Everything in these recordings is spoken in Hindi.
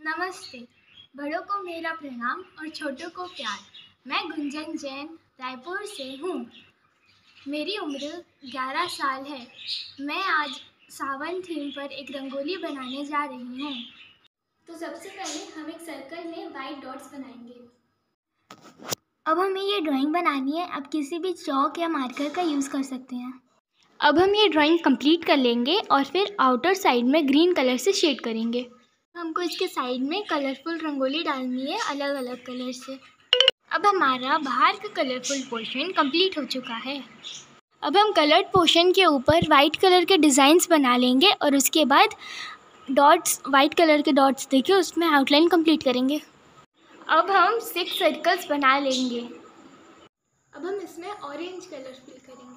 नमस्ते। बड़ों को मेरा प्रणाम और छोटों को प्यार। मैं गुंजन जैन रायपुर से हूँ। मेरी उम्र 11 साल है। मैं आज सावन थीम पर एक रंगोली बनाने जा रही हूँ। तो सबसे पहले हम एक सर्कल में वाइट डॉट्स बनाएंगे। अब हमें ये ड्राइंग बनानी है। आप किसी भी चॉक या मार्कर का यूज़ कर सकते हैं। अब हम ये ड्राइंग कंप्लीट कर लेंगे और फिर आउटर साइड में ग्रीन कलर से शेड करेंगे। हमको इसके साइड में कलरफुल रंगोली डालनी है अलग अलग कलर से। अब हमारा बाहर का कलरफुल पोर्शन कंप्लीट हो चुका है। अब हम कलर्ड पोर्शन के ऊपर वाइट कलर के डिज़ाइंस बना लेंगे और उसके बाद डॉट्स, वाइट कलर के डॉट्स देके उसमें आउटलाइन कंप्लीट करेंगे। अब हम 6 सर्कल्स बना लेंगे। अब हम इसमें ऑरेंज कलर फिल करेंगे।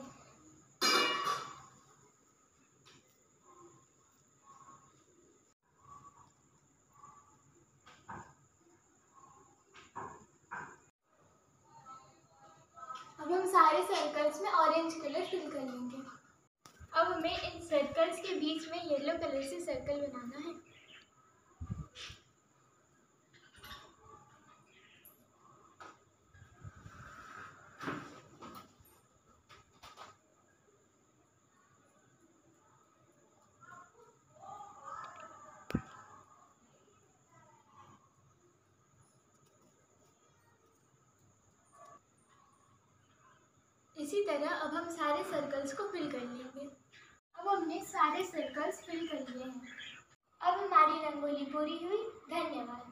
अब हम सारे सर्कल्स में ऑरेंज कलर फिल कर लेंगे। अब हमें इन सर्कल्स के बीच में येलो कलर से सर्कल बनाना है। इसी तरह अब हम सारे सर्कल्स को फिल कर लेंगे। अब हमने सारे सर्कल्स फिल कर लिए हैं। अब हमारी रंगोली पूरी हुई। धन्यवाद।